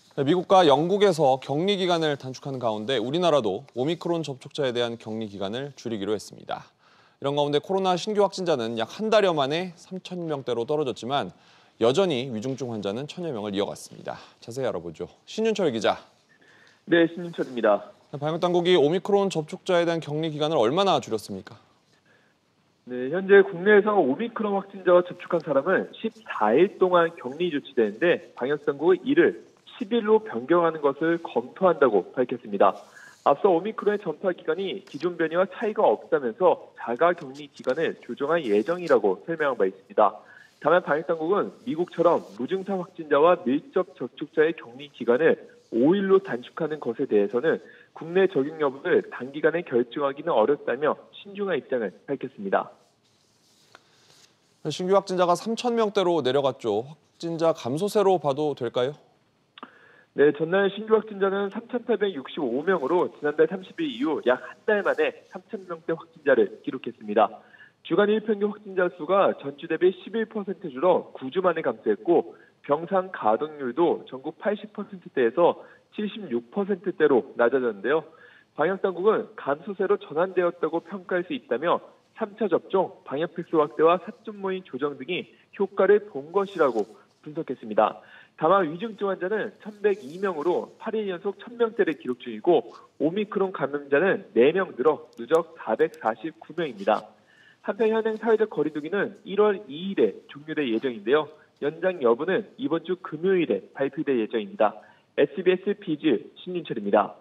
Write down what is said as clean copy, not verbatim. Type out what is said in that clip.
미국과 영국에서 격리 기간을 단축하는 가운데 우리나라도 오미크론 접촉자에 대한 격리 기간을 줄이기로 했습니다. 이런 가운데 코로나 신규 확진자는 약 한 달여 만에 3천 명대로 떨어졌지만 여전히 위중증 환자는 1,000여 명을 이어갔습니다. 자세히 알아보죠. 신윤철 기자. 네, 신윤철입니다. 방역 당국이 오미크론 접촉자에 대한 격리 기간을 얼마나 줄였습니까? 네, 현재 국내에서 오미크론 확진자와 접촉한 사람은 14일 동안 격리 조치되는데 방역 당국은 이를 10일로 변경하는 것을 검토한다고 밝혔습니다. 앞서 오미크론의 전파 기간이 기존 변이와 차이가 없다면서 자가 격리 기간을 조정할 예정이라고 설명한 바 있습니다. 다만 방역 당국은 미국처럼 무증상 확진자와 밀접 접촉자의 격리 기간을 5일로 단축하는 것에 대해서는 국내 적용 여부를 단기간에 결정하기는 어렵다며 신중한 입장을 밝혔습니다. 신규 확진자가 3천 명대로 내려갔죠. 확진자 감소세로 봐도 될까요? 네, 전날 신규 확진자는 3,865명으로 지난달 30일 이후 약 한 달 만에 3,000명대 확진자를 기록했습니다. 주간 일평균 확진자 수가 전주 대비 11% 줄어 9주 만에 감소했고 병상 가동률도 전국 80%대에서 76%대로 낮아졌는데요. 방역당국은 감소세로 전환되었다고 평가할 수 있다며 3차 접종, 방역 필수 확대와 사적 모임 조정 등이 효과를 본 것이라고 분석했습니다. 다만 위중증 환자는 1,102명으로 8일 연속 1,000명대를 기록 중이고 오미크론 감염자는 4명 늘어 누적 449명입니다. 한편 현행 사회적 거리 두기는 1월 2일에 종료될 예정인데요. 연장 여부는 이번 주 금요일에 발표될 예정입니다. SBS 비즈 신윤철입니다.